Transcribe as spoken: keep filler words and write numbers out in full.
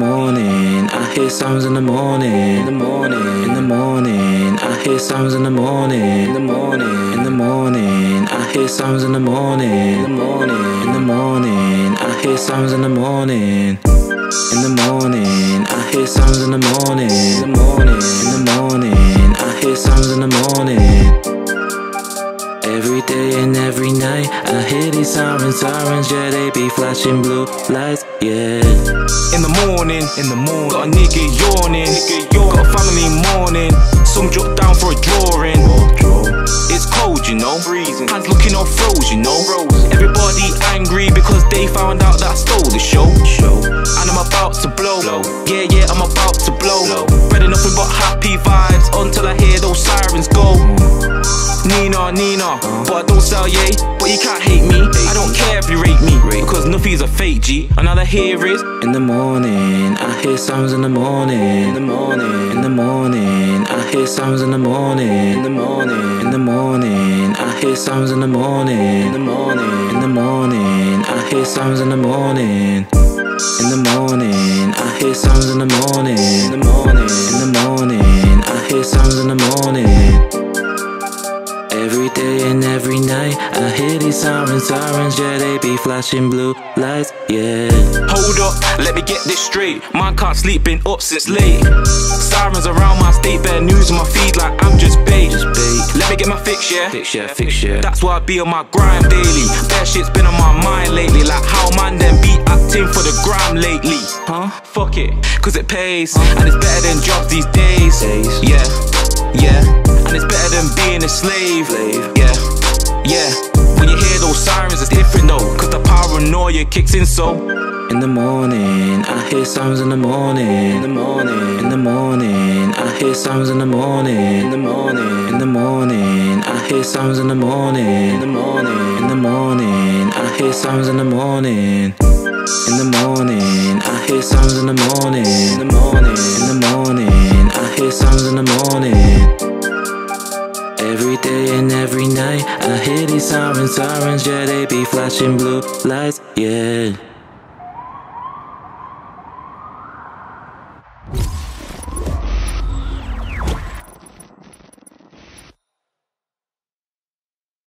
morning, I hear sounds in the morning. In the morning, in the morning, I hear sounds in the morning. In the morning, in the morning, I hear sounds in the morning. In the morning, in the morning, I hear sounds in the morning. In the morning, I hear sounds in the morning. In the morning, in the morning, I hear sounds in the morning. Every day and every night, I hear these sirens, sirens, yeah, they be flashing blue lights, yeah. In the morning, in the morning, got a nigga yawning, nigga yawning. Got a family mourning, some drop down for a drawing. It's cold, you know, freezing. Hands looking all froze, you know. Everybody angry because they found out that I stole the show. And I'm about to blow, yeah, yeah, I'm about to blow. Spreading nothing but happy vibes until I hear those sirens go. Nina, Nina, but I don't sell yay, but you can't hate me. I don't care if you rate me, because nothing's a fake G. Another here is in the morning, I hear sounds in the morning. In the morning, in the morning, I hear sounds in the morning. In the morning, in the morning, I hear sounds in the morning. In the morning, in the morning, I hear sounds in the morning. In the morning, I hear sounds in the morning. In the morning, in the morning, I hear sounds in the morning. Every day and every night, I hear these sirens, sirens, yeah, they be flashing blue lights, yeah. Hold up, let me get this straight. Man can't sleep, been up since late. Sirens around my state, bear news on my feed like I'm just bait. Just bait. Let me get my fix, yeah. Fix, yeah, fix, yeah. That's why I be on my grind daily. That shit's been on my mind lately, like how man them be acting for the gram lately. Huh? Fuck it, cause it pays, huh? And it's better than jobs these days. days. Yeah, yeah. And it's better than being a slave. slave. Yeah, yeah. When you hear those sirens, it's different though, cause the paranoia kicks in so. In the morning, I hear sounds in the morning. In the morning, in the morning, I hear sounds in the morning. In the morning, in the morning, I hear sounds in the morning. In the morning, in the morning, I hear sounds in the morning. In the morning, I hear sounds in the morning. In the morning, in the morning, I hear sounds in the morning. Every day and every night, I hear these sirens, sirens, yeah, they be flashing blue lights, yeah.